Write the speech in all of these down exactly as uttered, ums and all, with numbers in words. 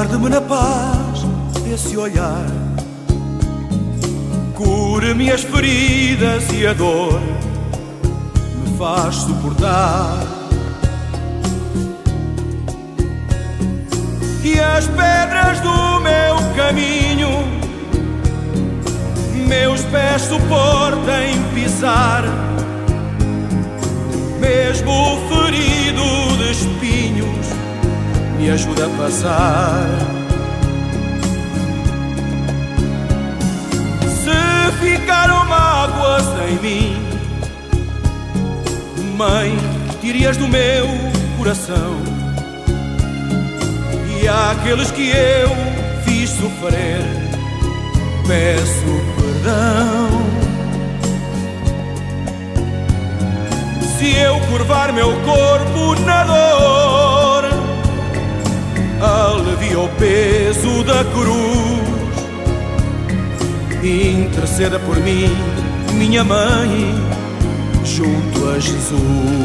guarde-me na paz desse olhar, cure-me as feridas e a dor me faz suportar. Que as pedras do meu caminho meus pés suportem pisar, mesmo ferido de espinhos me ajuda a passar. Se ficaram mágoas em mim, Mãe, tire-as do meu coração, e àqueles que eu fiz sofrer peço perdão. Se eu curvar meu corpo na dor, alivia o peso da cruz. Interceda por mim, minha Mãe, junto a Jesus.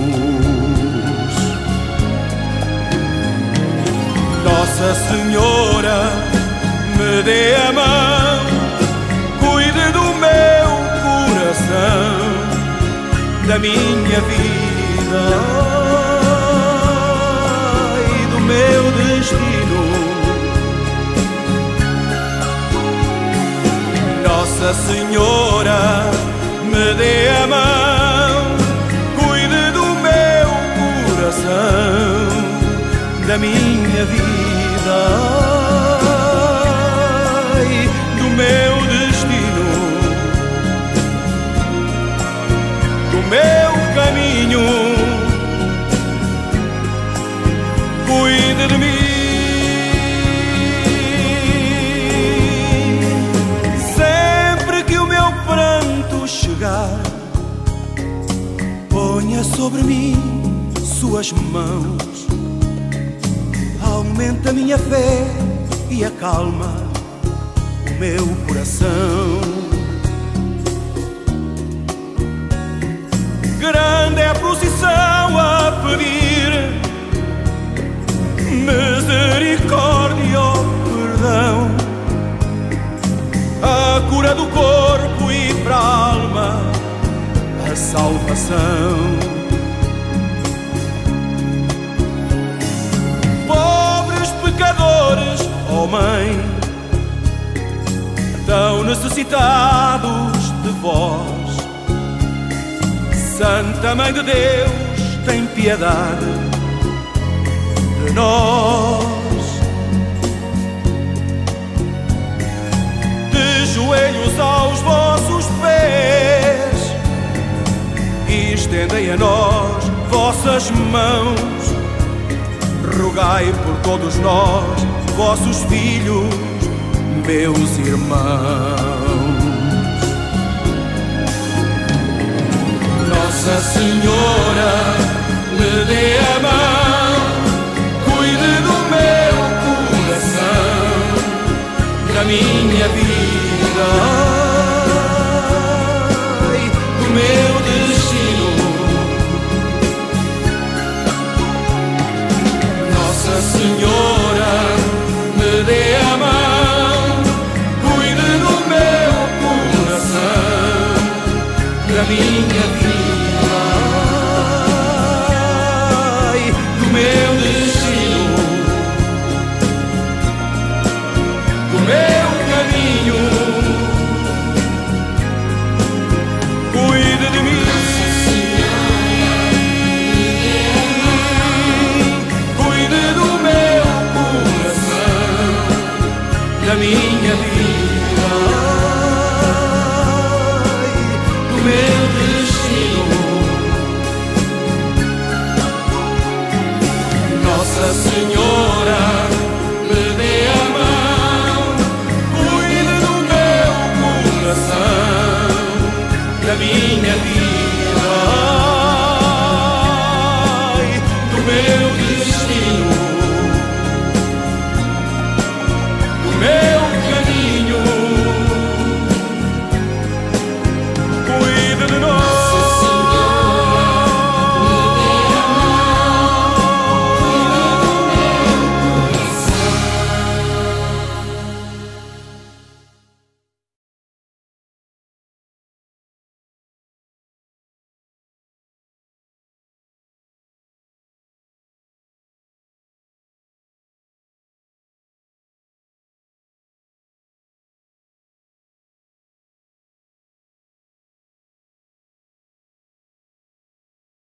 Nossa Senhora, me dê a mão, cuide do meu coração, da minha vida e do meu destino. Nossa Senhora, me dê a mão, cuide do meu coração, da minha vida e do meu destino, do meu caminho. Cuide de mim. Sempre que o meu pranto chegar, ponha sobre mim suas mãos, aumenta a minha fé e acalma o meu coração. Grande é a procissão a pedir misericórdia, oh perdão, a cura do corpo e para a alma a salvação. Pobres pecadores, oh Mãe, tão necessitados de vós, Santa Mãe de Deus, tem piedade de nós. De joelhos aos vossos pés, e estendei a nós vossas mãos, rogai por todos nós, vossos filhos, meus irmãos. Nossa Senhora, me dê a mão, cuide do meu coração, da minha vida e do meu destino. Nossa Senhora, me dê a mão, cuide do meu coração, da minha vida, meu destino, do meu caminho. Cuide de mim, cuide do meu coração, da minha vida, do meu destino. Nossa Senhora, me dê a mão, cuide do meu coração, da minha vida